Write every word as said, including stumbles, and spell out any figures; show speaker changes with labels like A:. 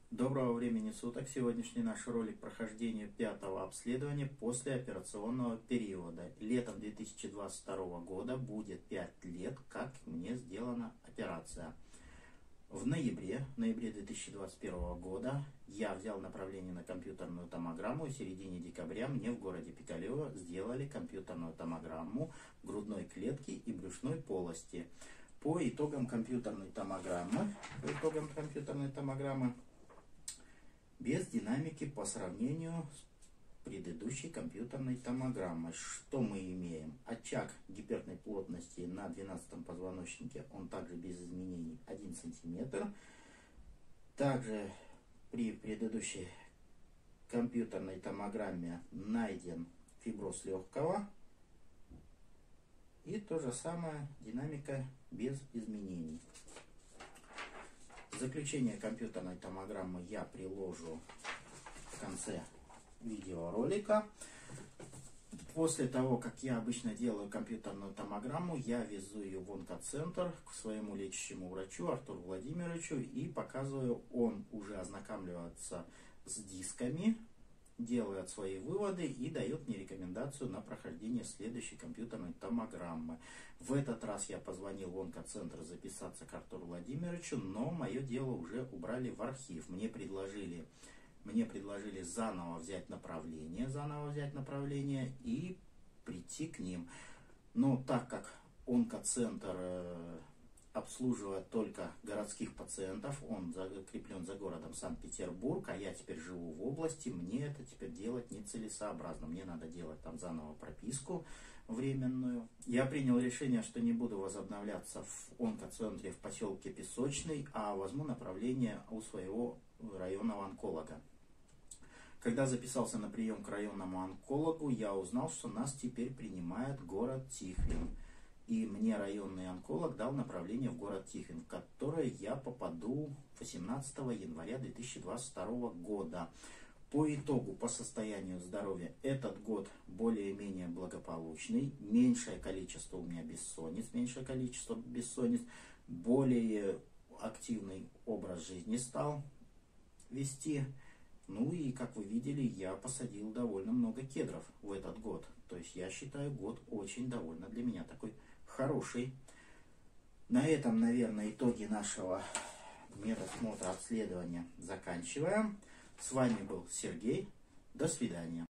A: Доброго времени суток! Сегодняшний наш ролик прохождения пятого обследования после операционного периода. Летом две тысячи двадцать второго года будет пять лет, как мне сделана операция. В ноябре, в ноябре две тысячи двадцать первого года я взял направление на компьютерную томограмму, и в середине декабря мне в городе Пикалево сделали компьютерную томограмму грудной клетки и брюшной полости. По итогам компьютерной томограммы, по итогам компьютерной томограммы, без динамики по сравнению с предыдущей компьютерной томограммой. Что мы имеем? Очаг гиперной плотности на двенадцатом позвоночнике, он также без изменений один сантиметр. Также при предыдущей компьютерной томограмме найден фиброз легкого. И то же самое, динамика без изменений. Заключение компьютерной томограммы я приложу в конце видеоролика. После того, как я обычно делаю компьютерную томограмму, я везу ее в онкоцентр к своему лечащему врачу Артуру Владимировичу и показываю, он уже ознакомливается с дисками, делает свои выводы и дает мне рекомендацию на прохождение следующей компьютерной томограммы. В этот раз я позвонил в онкоцентр записаться к Артуру Владимировичу, но мое дело уже убрали в архив. Мне предложили, мне предложили заново взять направление, заново взять направление и прийти к ним. Но так как онкоцентр э, обслуживает только городских пациентов, он закреплен за городом Санкт-Петербург, а я теперь живу в области, мне это теперь делать нецелесообразно. Мне надо делать там заново прописку временную. Я принял решение, что не буду возобновляться в онкоцентре в поселке Песочный, а возьму направление у своего районного онколога. Когда записался на прием к районному онкологу, я узнал, что нас теперь принимает город Тихвин. И мне районный онколог дал направление в город Тихвин, в которое я попаду восемнадцатого января две тысячи двадцать второго года. По итогу, по состоянию здоровья, этот год более-менее благополучный. Меньшее количество у меня бессонниц, меньшее количество бессонниц. Более активный образ жизни стал вести. Ну и, как вы видели, я посадил довольно много кедров в этот год. То есть я считаю, год очень довольно для меня такой хороший. На этом, наверное, итоги нашего медосмотра обследования заканчиваем. С вами был Сергей. До свидания.